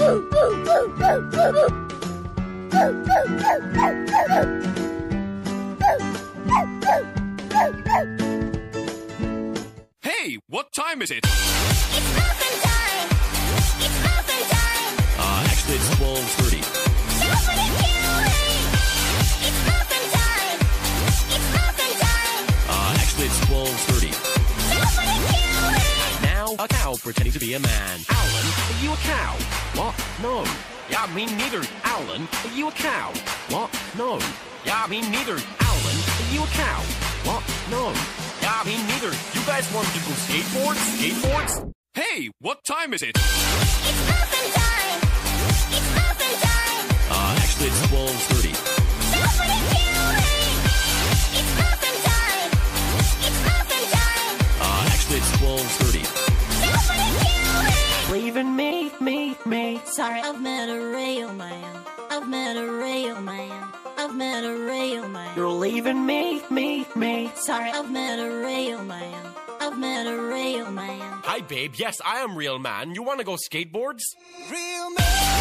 Hey, what time is it? It's muffin time! It's muffin time! Actually, it's 12:30. Somebody kill me! It's muffin time! It's muffin time! Actually, it's 12:30. Somebody kill me! Now, a cow pretending to be a man. Alan, are you a cow? What? No. Yeah, me neither. Alan, are you a cow? What? No. Yeah, me neither. Alan, are you a cow? What? No. Yeah, me neither. You guys want to go skateboards? Skateboards? Hey, what time is it? It's muffin time! It's muffin time! Actually, it's 12:30. Somebody kill me! It's muffin time! It's muffin time! Actually, it's 12:30. Somebody kill me! Leaving me. Sorry, I've met a real man. I've met a real man. I've met a real man. You're leaving me. Sorry, I've met a real man. I've met a real man. Hi, babe. Yes, I am real man. You want to go skateboards? Real man.